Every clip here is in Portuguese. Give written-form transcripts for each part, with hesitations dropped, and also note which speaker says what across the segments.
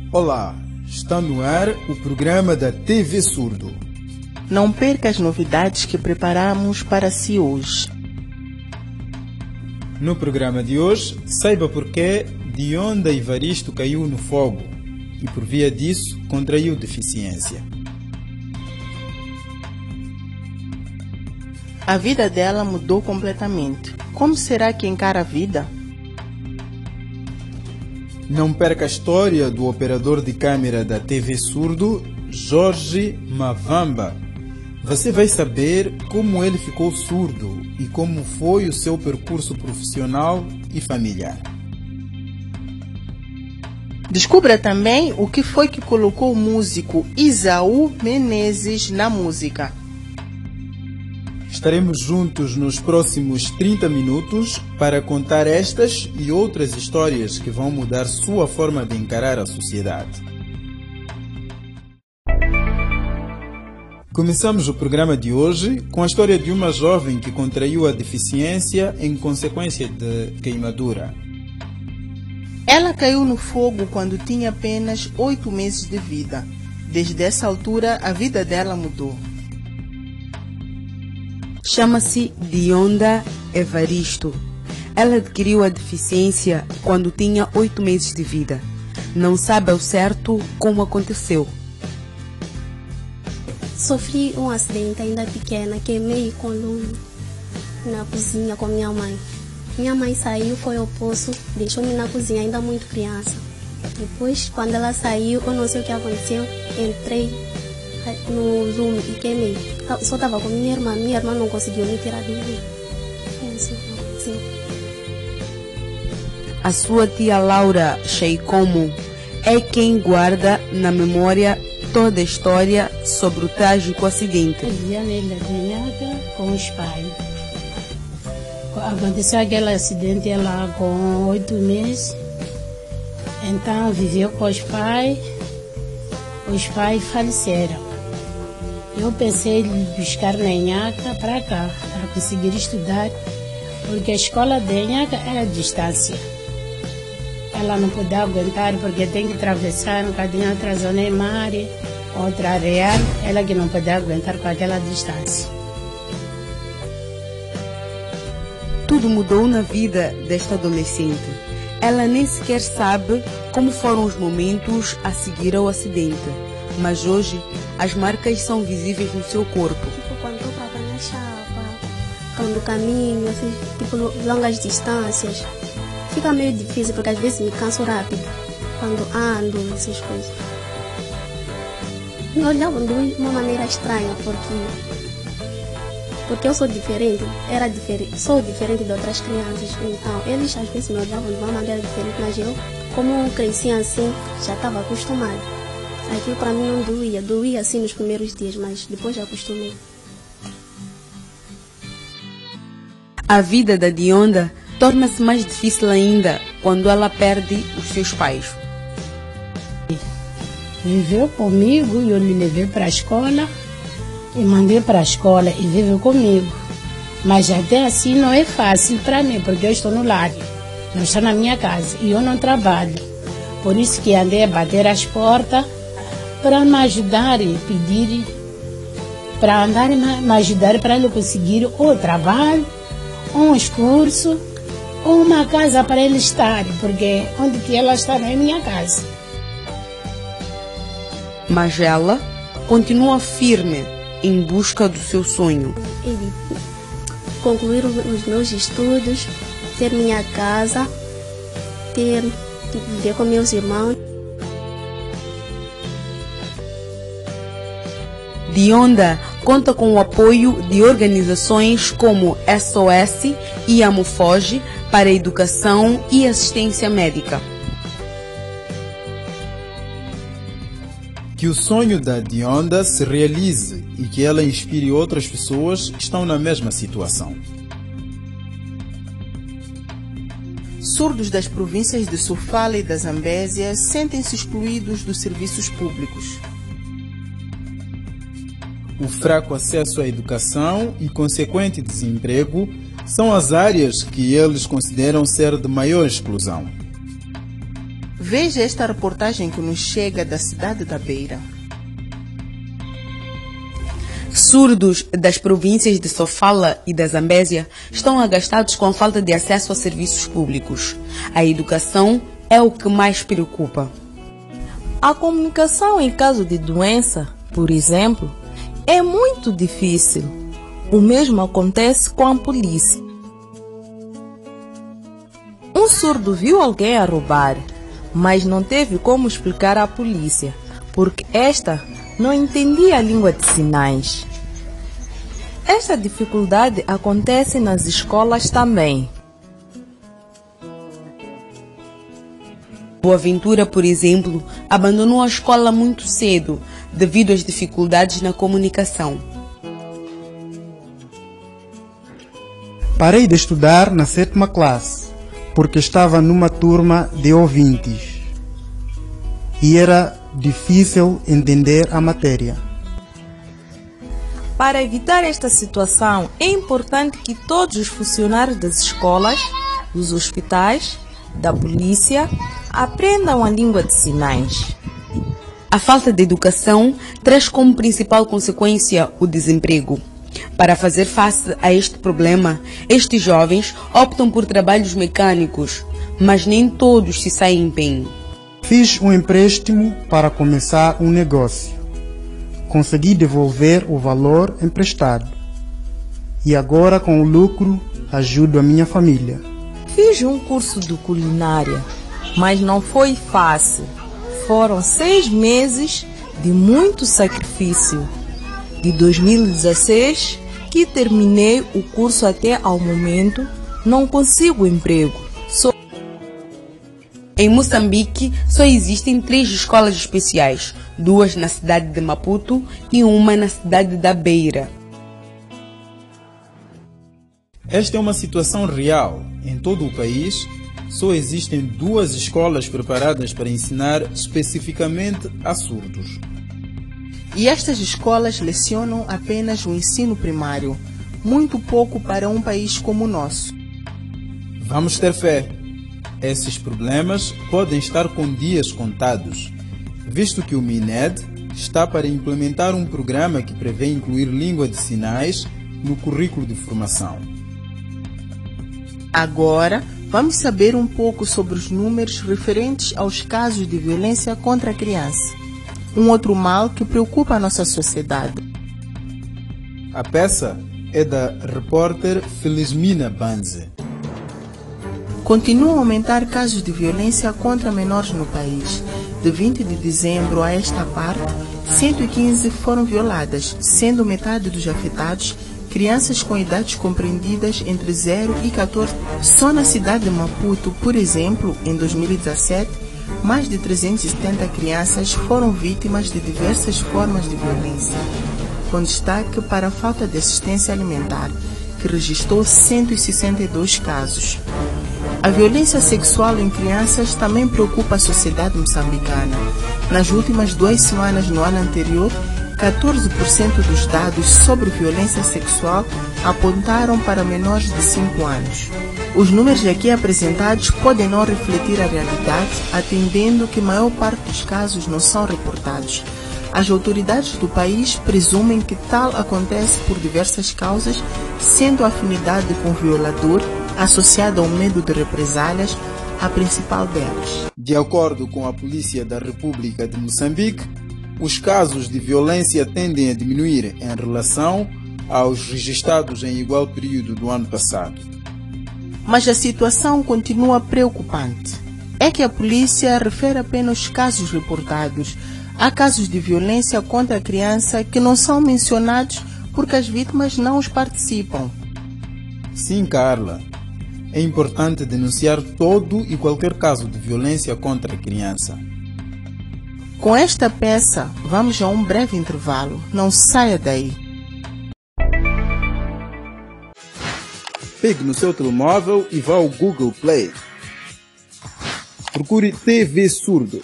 Speaker 1: Olá, está no ar o programa da TV Surdo.
Speaker 2: Não perca as novidades que preparamos para si hoje.
Speaker 1: No programa de hoje, saiba porquê Dionda Evaristo caiu no fogo e, por via disso, contraiu deficiência.
Speaker 2: A vida dela mudou completamente. Como será que encara a vida?
Speaker 1: Não perca a história do operador de câmera da TV Surdo, Jorge Mavamba. Você vai saber como ele ficou surdo e como foi o seu percurso profissional e familiar.
Speaker 2: Descubra também o que foi que colocou o músico Isaú Menezes na música.
Speaker 1: Estaremos juntos nos próximos 30 minutos para contar estas e outras histórias que vão mudar sua forma de encarar a sociedade. Começamos o programa de hoje com a história de uma jovem que contraiu a deficiência em consequência de queimadura.
Speaker 2: Ela caiu no fogo quando tinha apenas 8 meses de vida. Desde essa altura, a vida dela mudou.
Speaker 3: Chama-se Dionda Evaristo. Ela adquiriu a deficiência quando tinha 8 meses de vida. Não sabe ao certo como aconteceu.
Speaker 4: Sofri um acidente ainda pequena, queimei com lume na cozinha com minha mãe. Minha mãe saiu, foi ao poço, deixou-me na cozinha ainda muito criança. Depois, quando ela saiu, eu não sei o que aconteceu, entrei no lume e queimei. Só estava com minha irmã não conseguiu me tirar do lume. Sim.
Speaker 3: A sua tia Laura Sheikomo é quem guarda na memória toda a história sobre o trágico acidente.
Speaker 5: Vivia nele com os pais. Aconteceu aquele acidente lá com 8 meses. Então viveu com os pais faleceram. Eu pensei em buscar na Inhaca para cá, para conseguir estudar, porque a escola da Inhaca era à distância. Ela não podia aguentar porque tem que atravessar um bocadinho outra zona em mar, outra área, ela que não podia aguentar com aquela distância.
Speaker 3: Tudo mudou na vida desta adolescente. Ela nem sequer sabe como foram os momentos a seguir ao acidente, mas hoje as marcas são visíveis no seu corpo.
Speaker 4: Quando estou para na chapa, quando caminho, assim, longas distâncias, fica meio difícil porque às vezes me canso rápido quando ando, essas coisas. Me olhavam de uma maneira estranha porque eu sou diferente, sou diferente de outras crianças, então eles às vezes me olhavam de uma maneira diferente, mas eu, como cresci assim, já estava acostumada. Aquilo para mim não doía assim nos primeiros dias, mas depois já acostumei.
Speaker 3: A vida da Dionda torna-se mais difícil ainda quando ela perde os seus pais.
Speaker 5: Viveu comigo e eu lhe levei para a escola. E mandei para a escola e vive comigo. Mas até assim não é fácil para mim, porque eu estou no lar, não estou na minha casa e eu não trabalho. Por isso que andei a bater as portas para me ajudar e pedir, para andar me ajudar para ele conseguir ou trabalho, ou um curso, ou uma casa para ele estar, porque onde que ela está não é minha casa.
Speaker 3: Mas ela continua firme em busca do seu sonho.
Speaker 4: Ele concluir os meus estudos, ter minha casa, viver com meus irmãos.
Speaker 3: Dionda conta com o apoio de organizações como SOS e Amofoge para a educação e assistência médica.
Speaker 1: Que o sonho da Dionda se realize e que ela inspire outras pessoas que estão na mesma situação.
Speaker 2: Surdos das províncias de Sofala e da Zambésia sentem-se excluídos dos serviços públicos.
Speaker 1: O fraco acesso à educação e consequente desemprego são as áreas que eles consideram ser de maior exclusão.
Speaker 2: Veja esta reportagem que nos chega da cidade da Beira.
Speaker 3: Surdos das províncias de Sofala e da Zambésia estão agastados com a falta de acesso a serviços públicos. A educação é o que mais preocupa.
Speaker 6: A comunicação em caso de doença, por exemplo, é muito difícil. O mesmo acontece com a polícia. Um surdo viu alguém a roubar, mas não teve como explicar à polícia, porque esta não entendia a língua de sinais. Esta dificuldade acontece nas escolas também.
Speaker 3: Boaventura, por exemplo, abandonou a escola muito cedo devido às dificuldades na comunicação.
Speaker 1: Parei de estudar na 7ª classe, porque estava numa turma de ouvintes e era difícil entender a matéria.
Speaker 6: Para evitar esta situação, é importante que todos os funcionários das escolas, dos hospitais, da polícia, aprendam a língua de sinais.
Speaker 3: A falta de educação traz como principal consequência o desemprego. Para fazer face a este problema, estes jovens optam por trabalhos mecânicos, mas nem todos se saem bem.
Speaker 1: Fiz um empréstimo para começar um negócio. Consegui devolver o valor emprestado. E agora, com o lucro, ajudo a minha família.
Speaker 6: Fiz um curso de culinária, mas não foi fácil. Foram 6 meses de muito sacrifício. De 2016, que terminei o curso até ao momento, não consigo emprego.
Speaker 3: Em Moçambique, só existem 3 escolas especiais, 2 na cidade de Maputo e uma na cidade da Beira.
Speaker 1: Esta é uma situação real. Em todo o país, só existem 2 escolas preparadas para ensinar especificamente a surdos.
Speaker 2: E estas escolas lecionam apenas o ensino primário, muito pouco para um país como o nosso.
Speaker 1: Vamos ter fé. Esses problemas podem estar com dias contados, visto que o MINED está para implementar um programa que prevê incluir língua de sinais no currículo de formação.
Speaker 2: Agora, vamos saber um pouco sobre os números referentes aos casos de violência contra a criança, um outro mal que preocupa a nossa sociedade.
Speaker 1: A peça é da repórter Felizmina Banze.
Speaker 2: Continuam a aumentar casos de violência contra menores no país. De 20 de dezembro a esta parte, 115 foram violadas, sendo metade dos afetados crianças com idades compreendidas entre 0 e 14. Só na cidade de Maputo, por exemplo, em 2017, mais de 370 crianças foram vítimas de diversas formas de violência, com destaque para a falta de assistência alimentar, que registrou 162 casos. A violência sexual em crianças também preocupa a sociedade moçambicana. Nas últimas 2 semanas no ano anterior, 14% dos dados sobre violência sexual apontaram para menores de 5 anos. Os números aqui apresentados podem não refletir a realidade, atendendo que a maior parte dos casos não são reportados. As autoridades do país presumem que tal acontece por diversas causas, sendo a afinidade com o violador associada ao medo de represálias a principal delas.
Speaker 1: De acordo com a Polícia da República de Moçambique, os casos de violência tendem a diminuir em relação aos registrados em igual período do ano passado.
Speaker 2: Mas a situação continua preocupante. É que a polícia refere apenas os casos reportados. Há casos de violência contra a criança que não são mencionados porque as vítimas não os participam.
Speaker 1: Sim, Carla. É importante denunciar todo e qualquer caso de violência contra a criança.
Speaker 2: Com esta peça, vamos a um breve intervalo. Não saia daí.
Speaker 1: Pegue no seu telemóvel e vá ao Google Play. Procure TV Surdo.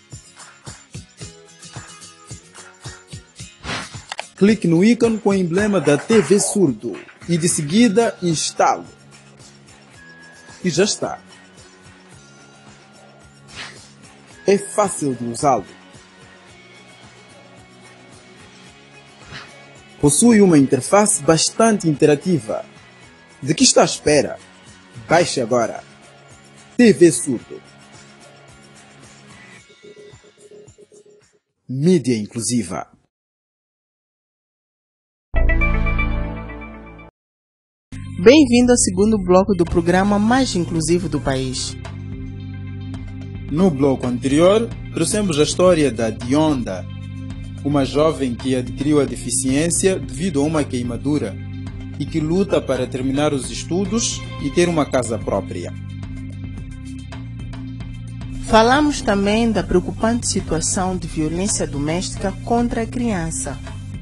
Speaker 1: Clique no ícone com o emblema da TV Surdo e de seguida instale. E já está. É fácil de usá-lo. Possui uma interface bastante interativa. De que está à espera? Baixe agora. TV Surdo. Mídia inclusiva.
Speaker 2: Bem-vindo ao segundo bloco do programa mais inclusivo do país.
Speaker 1: No bloco anterior, trouxemos a história da Dionda, uma jovem que adquiriu a deficiência devido a uma queimadura e que luta para terminar os estudos e ter uma casa própria.
Speaker 2: Falamos também da preocupante situação de violência doméstica contra a criança.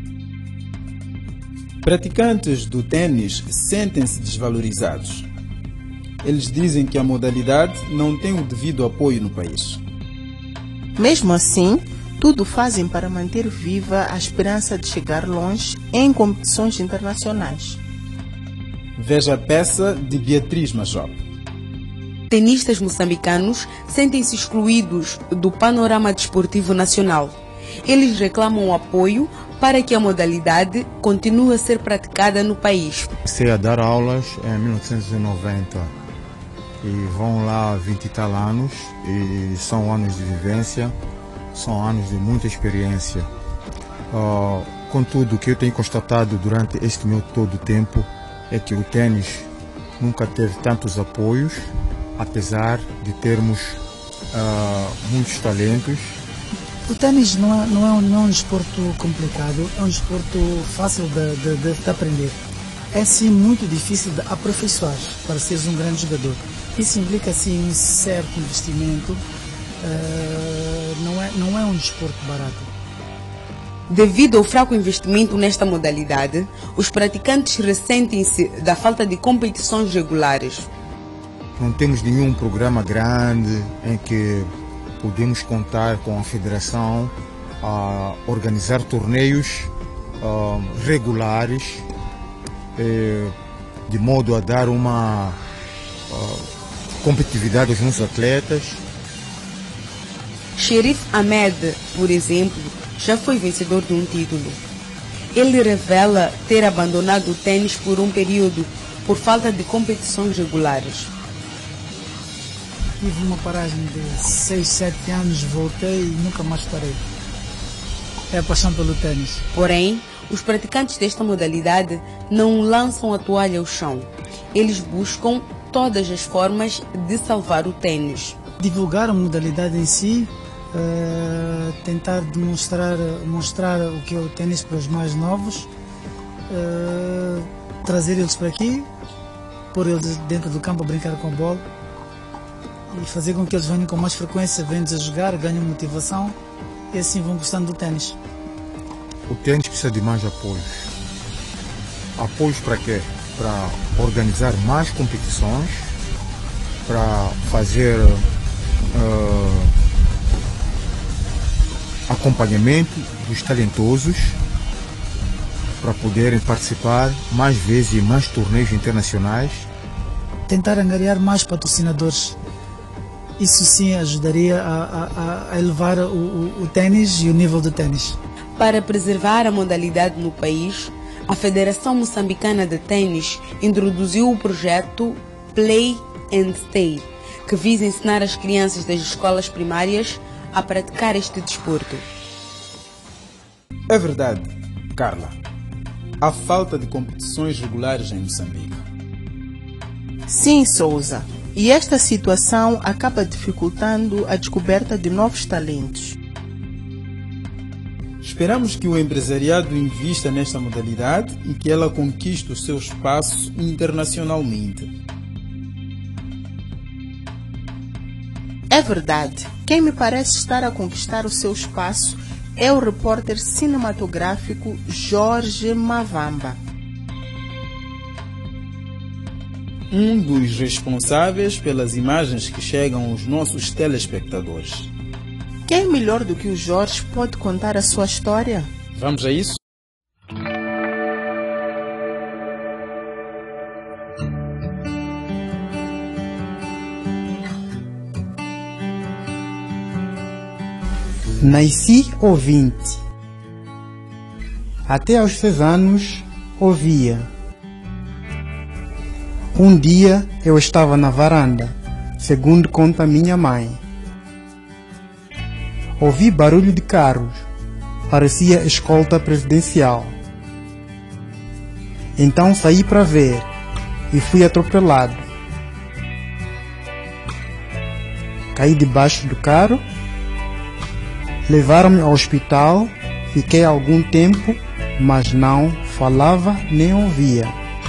Speaker 1: Praticantes do tênis sentem-se desvalorizados. Eles dizem que a modalidade não tem o devido apoio no país.
Speaker 2: Mesmo assim, tudo fazem para manter viva a esperança de chegar longe em competições internacionais.
Speaker 1: Veja a peça de Beatriz Major.
Speaker 3: Tenistas moçambicanos sentem-se excluídos do panorama desportivo nacional. Eles reclamam o apoio para que a modalidade continue a ser praticada no país.
Speaker 7: Comecei a dar aulas em 1990 e vão lá 20 e tal anos e são anos de vivência, são anos de muita experiência. Contudo, o que eu tenho constatado durante este meu todo tempo é que o tênis nunca teve tantos apoios, apesar de termos muitos talentos.
Speaker 8: O tênis não é um desporto complicado, é um desporto fácil de aprender. É sim muito difícil de aperfeiçoar para seres um grande jogador. Isso implica sim um certo investimento, não é um desporto barato.
Speaker 3: Devido ao fraco investimento nesta modalidade, os praticantes ressentem-se da falta de competições regulares.
Speaker 7: Não temos nenhum programa grande em que podemos contar com a federação a organizar torneios regulares, de modo a dar uma competitividade aos nossos atletas.
Speaker 3: Sherif Ahmed, por exemplo, já foi vencedor de um título. Ele revela ter abandonado o tênis por um período por falta de competições regulares.
Speaker 8: Tive uma paragem de 6, 7 anos, voltei e nunca mais parei. É a paixão pelo tênis.
Speaker 3: Porém, os praticantes desta modalidade não lançam a toalha ao chão. Eles buscam todas as formas de salvar o tênis.
Speaker 8: Divulgar a modalidade em si, tentar mostrar o que é o tênis para os mais novos, trazer eles para aqui, pôr eles dentro do campo a brincar com a bola e fazer com que eles venham com mais frequência, venham a jogar, ganhem motivação e assim vão gostando do tênis.
Speaker 7: O tênis precisa de mais apoios. Apoios para quê? Para organizar mais competições, para fazer acompanhamento dos talentosos, para poderem participar mais vezes em mais torneios internacionais.
Speaker 8: Tentar angariar mais patrocinadores. Isso sim ajudaria a elevar o tênis e o nível do tênis.
Speaker 3: Para preservar a modalidade no país, a Federação Moçambicana de Tênis introduziu o projeto Play and Stay, que visa ensinar as crianças das escolas primárias a praticar este desporto.
Speaker 1: É verdade, Carla. Há falta de competições regulares em Moçambique.
Speaker 2: Sim, Souza. E esta situação acaba dificultando a descoberta de novos talentos.
Speaker 1: Esperamos que o empresariado invista nesta modalidade e que ela conquiste o seu espaço internacionalmente.
Speaker 2: É verdade. Quem me parece estar a conquistar o seu espaço é o repórter cinematográfico Jorge Mavamba.
Speaker 1: Um dos responsáveis pelas imagens que chegam aos nossos telespectadores.
Speaker 2: Quem melhor do que o Jorge pode contar a sua história?
Speaker 1: Vamos a isso? Nasci ouvinte. Até aos 6 anos ouvia. Um dia eu estava na varanda, segundo conta minha mãe. Ouvi barulho de carros. Parecia escolta presidencial. Então saí para ver e fui atropelado. Caí debaixo do carro. Levaram-me ao hospital. Fiquei algum tempo, mas não falava nem ouvia.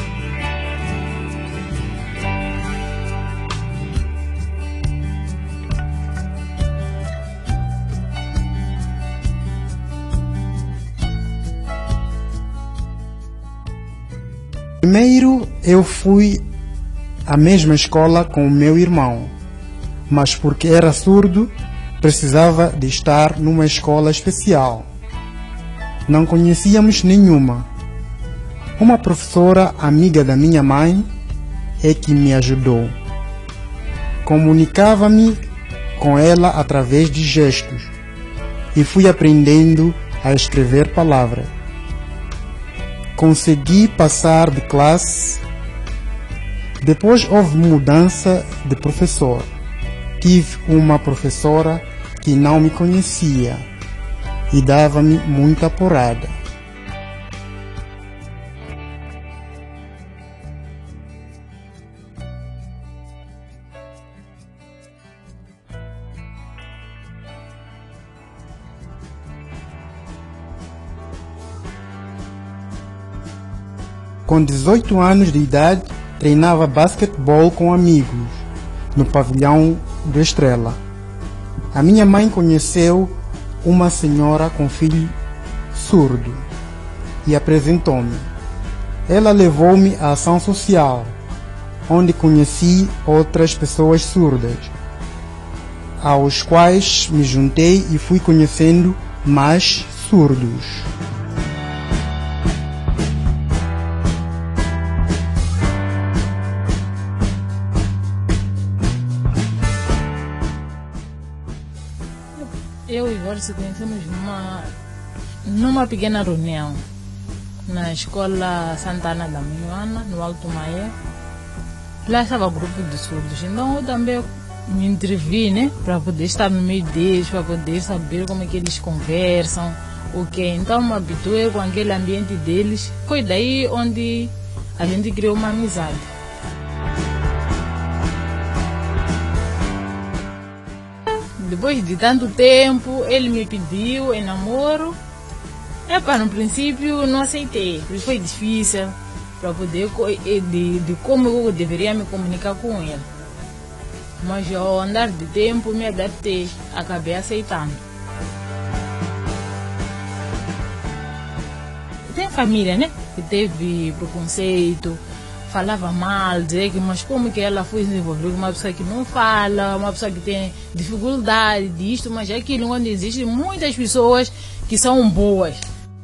Speaker 1: Primeiro eu fui à mesma escola com o meu irmão, mas porque era surdo, precisava de estar numa escola especial. Não conhecíamos nenhuma. Uma professora amiga da minha mãe é que me ajudou. Comunicava-me com ela através de gestos e fui aprendendo a escrever palavras. Consegui passar de classe. Depois houve mudança de professor. Tive uma professora que não me conhecia e dava-me muita porrada. Com 18 anos de idade, treinava basquetebol com amigos no pavilhão do Estrela. A minha mãe conheceu uma senhora com filho surdo e apresentou-me. Ela levou-me à ação social, onde conheci outras pessoas surdas, aos quais me juntei e fui conhecendo mais surdos.
Speaker 9: Eu e Jorge se conhecemos numa pequena reunião na escola Santana da Minhoana, no Alto Maia. Lá estava o grupo de surdos, então eu também me intervi, né, para poder estar no meio deles, para poder saber como é que eles conversam, então me habituei com aquele ambiente deles. Foi daí onde a gente criou uma amizade. Depois de tanto tempo, ele me pediu em namoro. No princípio não aceitei, porque foi difícil para poder de como eu deveria me comunicar com ele. Mas ao andar de tempo me adaptei, acabei aceitando. Tem família, né, que teve preconceito, falava mal, dizia que mas como que ela foi desenvolver uma pessoa que não fala, uma pessoa que tem dificuldade disto, mas é aquilo onde existem muitas pessoas que são boas.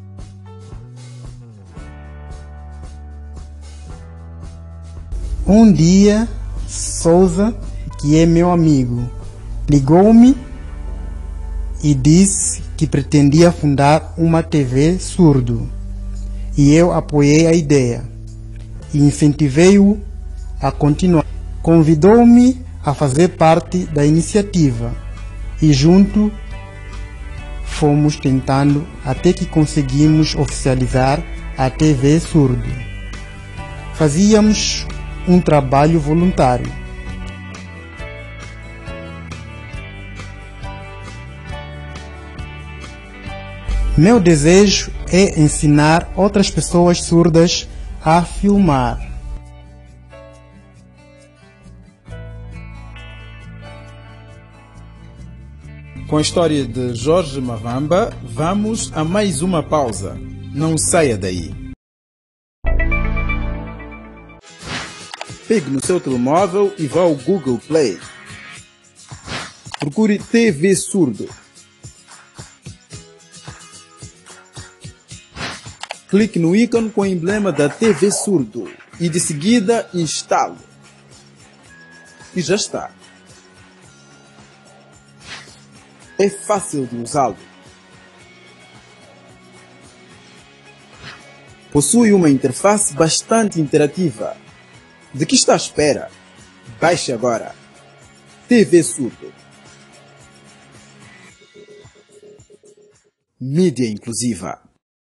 Speaker 1: Um dia, Souza, que é meu amigo, ligou-me e disse que pretendia fundar uma TV surdo. E eu apoiei a ideia e incentivei-o a continuar. Convidou-me a fazer parte da iniciativa e junto fomos tentando até que conseguimos oficializar a TV Surdo. Fazíamos um trabalho voluntário. Meu desejo é ensinar outras pessoas surdas a filmar.
Speaker 10: Com a história de Jorge Mavamba, vamos a mais uma pausa. Não saia daí. Pegue no seu telemóvel e vá ao Google Play. Procure TV Surdo. Clique no ícone com o emblema da TV Surdo e de seguida instale. E já está. É fácil de usá-lo. Possui uma interface bastante interativa. De que está à espera? Baixe agora. TV Surdo. Mídia inclusiva.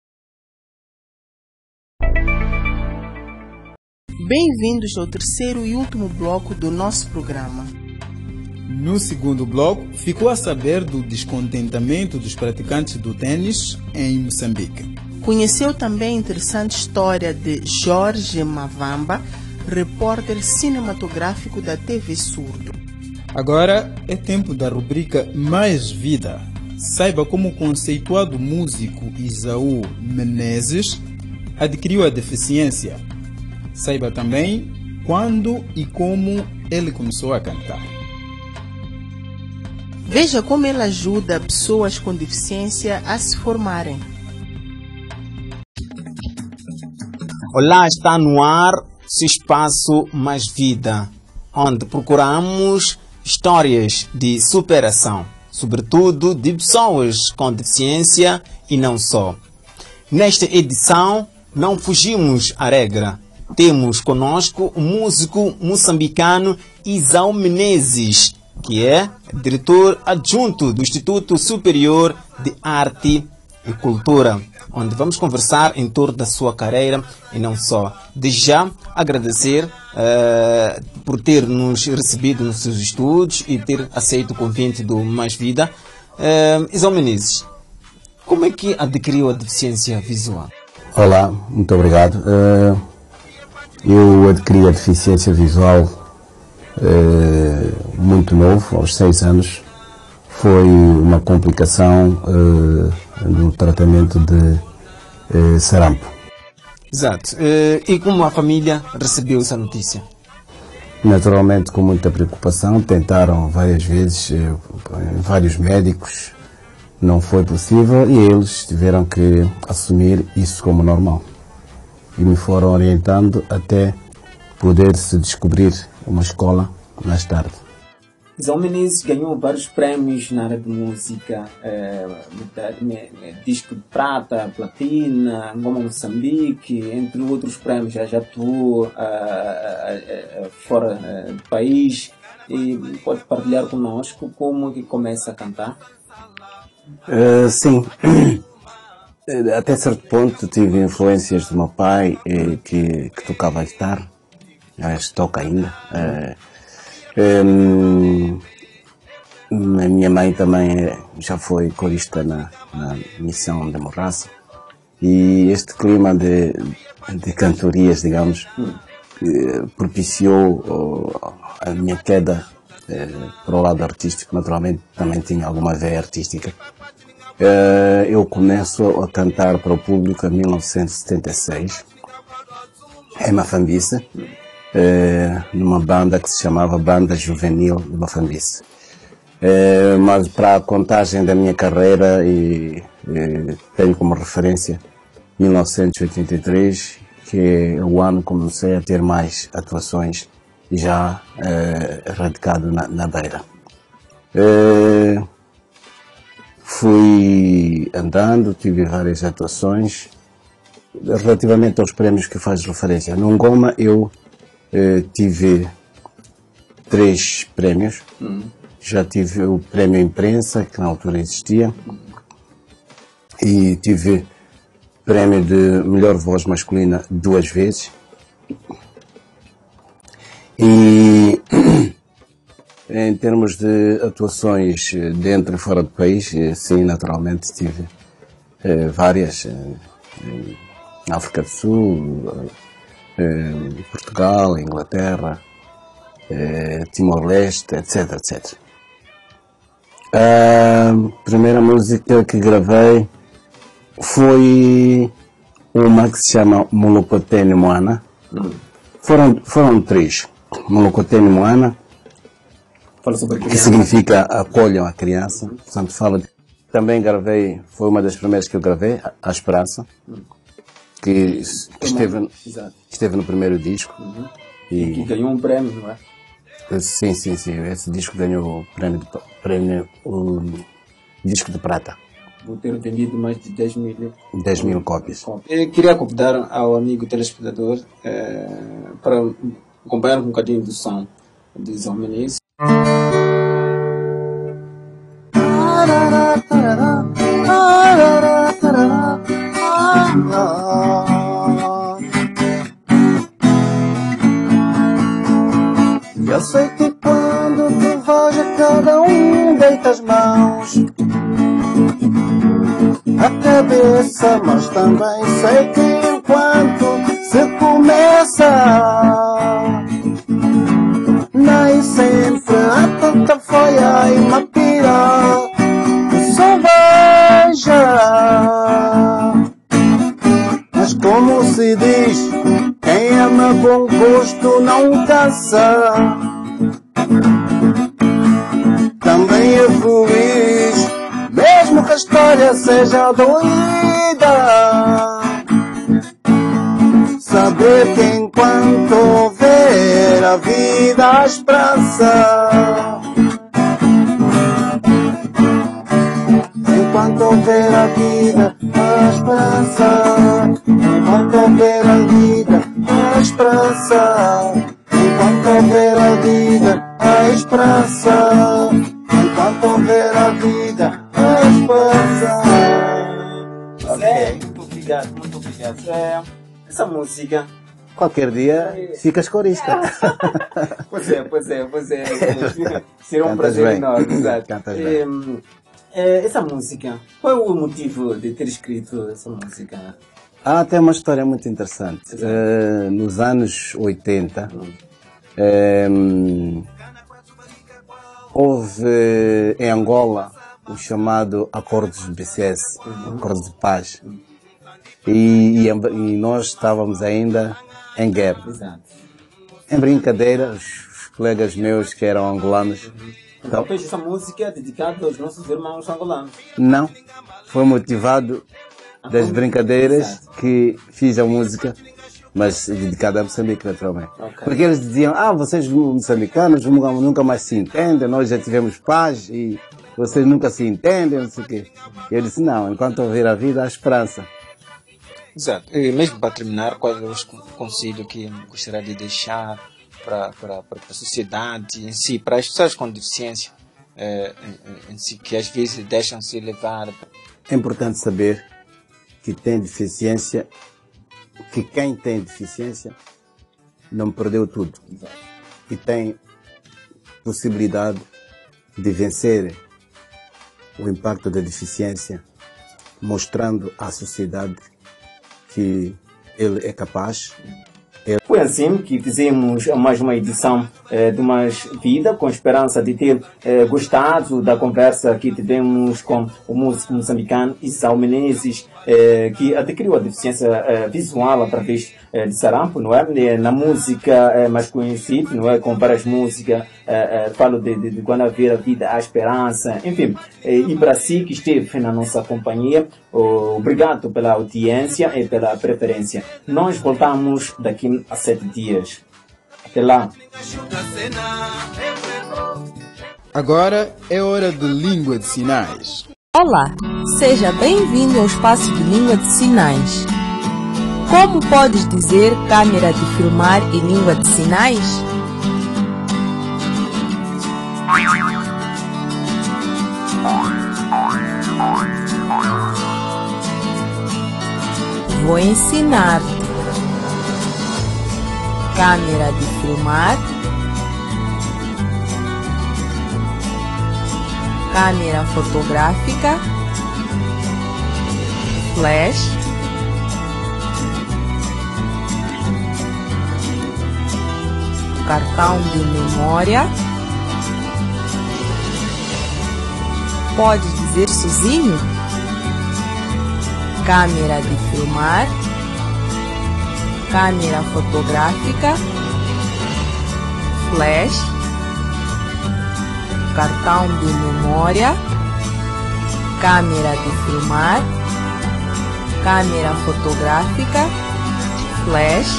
Speaker 2: Bem-vindos ao terceiro e último bloco do nosso programa.
Speaker 1: No segundo bloco, ficou a saber do descontentamento dos praticantes do tênis em Moçambique.
Speaker 2: Conheceu também a interessante história de Jorge Mavamba, repórter cinematográfico da TV Surdo.
Speaker 1: Agora é tempo da rubrica Mais Vida. Saiba como o conceituado músico Isaú Menezes adquiriu a deficiência. Saiba também quando e como ele começou a cantar.
Speaker 2: Veja como ele ajuda pessoas com deficiência a se formarem.
Speaker 11: Olá, está no ar seu espaço Mais Vida, onde procuramos histórias de superação, sobretudo de pessoas com deficiência e não só. Nesta edição, não fugimos à regra. Temos conosco o músico moçambicano Isaú Menezes, que é diretor adjunto do Instituto Superior de Arte e Cultura, onde vamos conversar em torno da sua carreira e não só. Desde já agradecer por ter nos recebido nos seus estudos e ter aceito o convite do Mais Vida. Isaú Menezes, como é que adquiriu a deficiência visual?
Speaker 12: Olá, muito obrigado. Eu adquiri a deficiência visual muito novo, aos 6 anos. Foi uma complicação no tratamento de sarampo.
Speaker 11: Exato. E como a família recebeu essa notícia?
Speaker 12: Naturalmente com muita preocupação, tentaram várias vezes, vários médicos, não foi possível e eles tiveram que assumir isso como normal. E me foram orientando até poder-se descobrir uma escola mais tarde.
Speaker 11: Isaú Menezes ganhou vários prêmios na área de música, disco de prata, platina, Ngoma Moçambique, entre outros prêmios. Já atuou fora do país. E pode partilhar conosco como que começa a cantar?
Speaker 12: Sim. Até certo ponto tive influências do meu pai que tocava a guitarra, toca ainda. A minha mãe também já foi corista na missão de Morraça e este clima de cantorias, digamos, propiciou a minha queda para o lado artístico. Naturalmente também tinha alguma veia artística. Eu começo a cantar para o público em 1976, em Mafambice, numa banda que se chamava Banda Juvenil de Mafambice. Mas para a contagem da minha carreira, tenho como referência 1983, que é o ano que comecei a ter mais atuações e já radicado na Beira. Fui andando, tive várias atuações. Relativamente aos prémios que faz referência, no Ngoma eu tive 3 prémios. Já tive o prémio imprensa, que na altura existia, e tive prémio de melhor voz masculina 2 vezes. E em termos de atuações dentro e fora do país, sim, naturalmente tive várias, na África do Sul, Portugal, Inglaterra, Timor-Leste, etc, etc. A primeira música que gravei foi uma que se chama Molokoteni Moana. Foram 3. Molokoteni Moana, que significa acolham a criança. Portanto, fala de... Também gravei, foi uma das primeiras que eu gravei, A Esperança, que esteve no primeiro disco.
Speaker 11: E que ganhou um prêmio, não é?
Speaker 12: Sim. Esse disco ganhou o disco de prata.
Speaker 11: Vou ter vendido mais de 10 mil.
Speaker 12: 10 mil cópias.
Speaker 11: Eu queria convidar ao amigo telespectador para acompanhar um bocadinho do som de Zão Menezes.
Speaker 13: Eu sei que quando tu vais a cada um deita as mãos a cabeça, mas também sei que enquanto se começa nem sempre há tanta folha e uma pira só beija. Mas como se diz, quem ama com gosto não cansa. Também é feliz, mesmo que a história seja doída. Saber que enquanto houver a vida há esperança. Enquanto houver a vida há esperança. Enquanto houver a vida há esperança. Enquanto houver a vida há esperança. Enquanto houver a vida há esperança.
Speaker 11: Muito obrigado, muito obrigado. Essa música...
Speaker 12: Qualquer dia ficas corista.
Speaker 11: Pois é. Será um prazer enorme. Exato. Essa música, qual é o motivo de ter escrito essa música?
Speaker 12: Tem uma história muito interessante. Nos anos 80, houve em Angola o chamado Acordos BCS, Acordos de Paz. E nós estávamos ainda em guerra.
Speaker 11: Exato.
Speaker 12: Em brincadeira, os colegas meus que eram angolanos...
Speaker 11: Então fez essa música dedicada aos nossos irmãos angolanos?
Speaker 12: Não, foi motivado das brincadeiras que fiz a música, mas dedicada a Moçambique, naturalmente. Okay. Porque eles diziam, vocês moçambicanos nunca mais se entendem, nós já tivemos paz e vocês nunca se entendem, não sei o quê. E eu disse, não, enquanto houver a vida, há esperança.
Speaker 11: Exato. E mesmo para terminar, qual é o conselho que gostaria de deixar para a sociedade em si, para as pessoas com deficiência em si, que às vezes deixam-se levar?
Speaker 12: É importante saber que quem tem deficiência não perdeu tudo. Exato. E tem possibilidade de vencer o impacto da deficiência, mostrando à sociedade que ele é capaz.
Speaker 11: Foi assim que fizemos mais uma edição de Mais Vida, com esperança de ter gostado da conversa que tivemos com o músico moçambicano Zão Menezes, que adquiriu a deficiência visual através de sarampo, não é? Na música mais conhecida, não é? Com várias músicas, falo de quando haver a vida, a esperança, enfim. E para si que esteve na nossa companhia, obrigado pela audiência e pela preferência. Nós voltamos daqui a 7 dias. Até lá.
Speaker 1: Agora é hora de Língua de Sinais.
Speaker 6: Olá, seja bem-vindo ao espaço de Língua de Sinais. Como podes dizer câmera de filmar em língua de sinais? Vou ensinar-te. Câmera de filmar, câmera fotográfica, flash, cartão de memória. Pode dizer sozinho? Câmera de filmar, câmera fotográfica, flash, cartão de memória, câmera de filmar, câmera fotográfica, flash,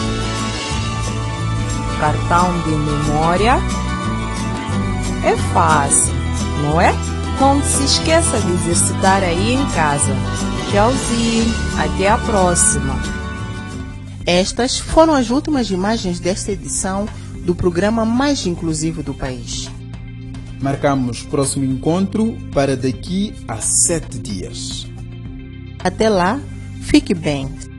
Speaker 6: cartão de memória. É fácil, não é? Não se esqueça de exercitar aí em casa. Tchauzinho, até a próxima.
Speaker 2: Estas foram as últimas imagens desta edição do programa mais inclusivo do país.
Speaker 1: Marcamos próximo encontro para daqui a 7 dias.
Speaker 2: Até lá, fique bem.